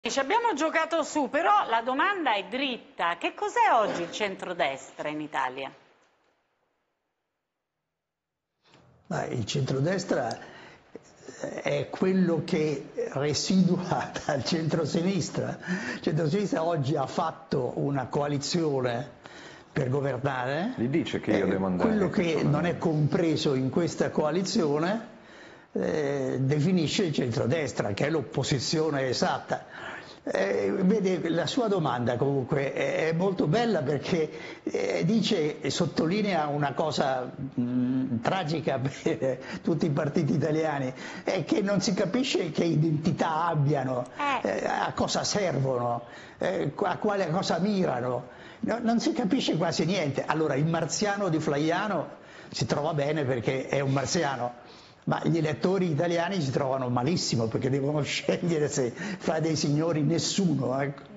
Ci abbiamo giocato su, però la domanda è dritta. Che cos'è oggi il centrodestra in Italia? Il centrodestra è quello che residua dal centrosinistra. Il centrosinistra oggi ha fatto una coalizione per governare. Gli dice che io devo andare. Quello che non è compreso in questa coalizione definisce il centrodestra, che è l'opposizione esatta. Vede, la sua domanda comunque è molto bella perché dice e sottolinea una cosa tragica per tutti i partiti italiani, è che non si capisce che identità abbiano, a cosa servono, a quale cosa mirano, non si capisce quasi niente. Allora il marziano di Flaiano si trova bene perché è un marziano, ma gli elettori italiani si trovano malissimo perché devono scegliere se fra dei signori nessuno. Ecco.